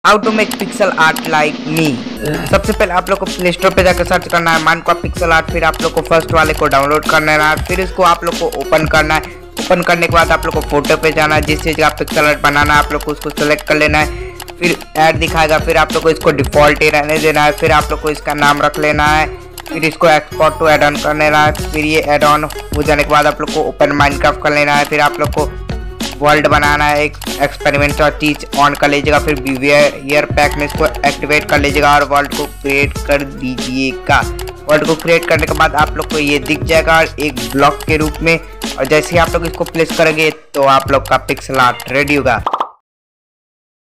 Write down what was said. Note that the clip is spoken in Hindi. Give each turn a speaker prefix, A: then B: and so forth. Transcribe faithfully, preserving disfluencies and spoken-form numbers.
A: How to make pixel art like me. सबसे पहले आप लोग को प्ले स्टोर पे जाकर सर्च करना है माइनक्राफ्ट पिक्सल आर्ट। फिर आप लोग को फर्स्ट वाले को डाउनलोड करना है, फिर इसको आप लोग को ओपन करना है। ओपन करने के बाद आप लोग को फोटो पे जाना है, जिस चीज़ का पिक्सल आर्ट बनाना है आप लोग को उसको सेलेक्ट कर लेना है। फिर ऐड दिखाएगा, फिर आप लोग को इसको डिफॉल्ट ही रहने देना है। फिर आप लोग को इसका नाम रख लेना है, फिर इसको एक्सपोर्ट टू एड ऑन कर लेना है। फिर ये एड ऑन हो जाने के बाद आप लोग को ओपन माइनक्राफ्ट कर लेना है। फिर आप लोग को वर्ल्ड बनाना है, एक एक्सपेरिमेंट और चीज ऑन कर लीजिएगा। फिर बिहेवियर पैक में इसको एक्टिवेट कर लीजिएगा और वर्ल्ड को क्रिएट कर दीजिएगा। वर्ल्ड को क्रिएट करने के बाद आप लोग को ये दिख जाएगा एक ब्लॉक के रूप में, और जैसे ही आप लोग इसको प्लेस करेंगे तो आप लोग का पिक्सल आर्ट रेडी होगा।